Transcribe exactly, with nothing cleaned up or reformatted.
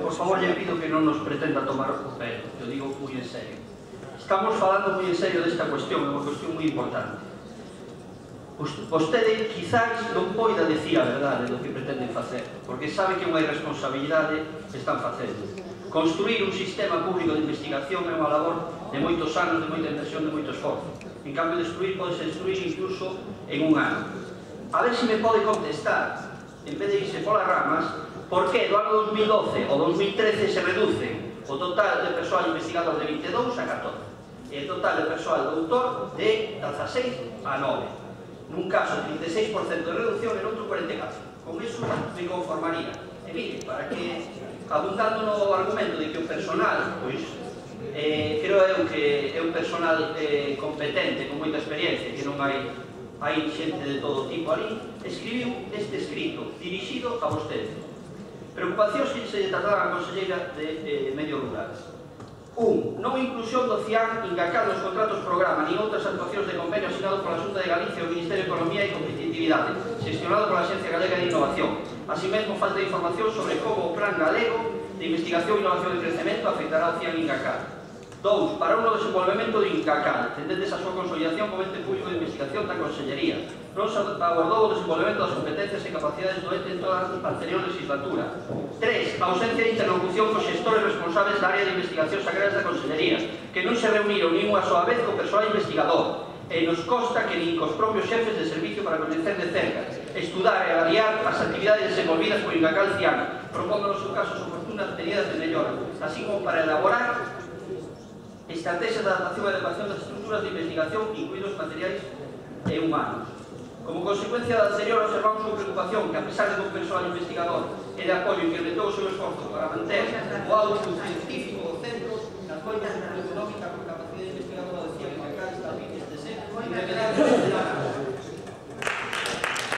por favor, lle pido que non nos pretenda tomar o pelo, eu digo moi en serio. Estamos falando moi en serio desta cuestión, é unha cuestión moi importante. Vostede, quizáis, non poida decir a verdade do que pretenden facer, porque sabe que é unha irresponsabilidade que están facendo. Construir un sistema público de investigación é unha labor de moitos anos, de moita inversión, de moito esforzo. En cambio, destruir pode ser destruir incluso en un ano. A ver se me pode contestar, en vez de irse polas ramas, por que do ano dos mil doce ao dos mil trece se reducen o total de persoal investigador de vinte e dous a catorce e o total de persoal doutor de dezaseis a nove. Nun caso, trinta e seis por cento de reducción e noutro cuarenta e catro. Con iso me conformaría. E mire, para que, abundando no argumento de que o personal, pois, eh, creo eu que é un personal eh, competente, con moita experiencia, que non hai hai xente de todo tipo ali, escribiu este escrito dirixido a vostede. Preocupacións que se lle trasladan a Conselleira de eh, Medio Rural. un. Non inclusión do CIAN INGACAL nos contratos programa nin outras actuacións de convenio asinado pola Xunta de Galicia e o Ministerio de Economía e Competitividade, xestionado pola Axencia Galega de Innovación. Así mesmo, falta de información sobre como o Plan Galego de Investigación, Innovación e Crecemento afectará ao CIAN INGACAL. dous. Para un desenvolvemento do INGACAL, tendentes a súa consolidación como ente público de investigación da Consellería. Non se abordou o desenvolvemento das competencias e capacidades do ente en toda a anterior legislatura. tres. A ausencia de interlocución cos xestores responsables da área de investigacións agrarias da Consellería, que non se reuniron nin unha soa vez co persoal investigador. E nos consta que nin cos propios xefes de servicio para coñecer de cerca, estudar e avaliar as actividades desenvolvidas por INGACAL CIAN, propondo nos seus casos oportunas medidas de mellora, así como para elaborar estrategias de adaptación e adecuación das estruturas de investigación, incluídos materiais e humanos. Como consecuencia da anterior, observamos con preocupación que, a pesar de que un personal investigador e de apoio incrementou o seu esforzo para manter o output científico do centro, nas contas económicas con capacidade investigadora de CIAN INGACAL está a fin de ser independentemente da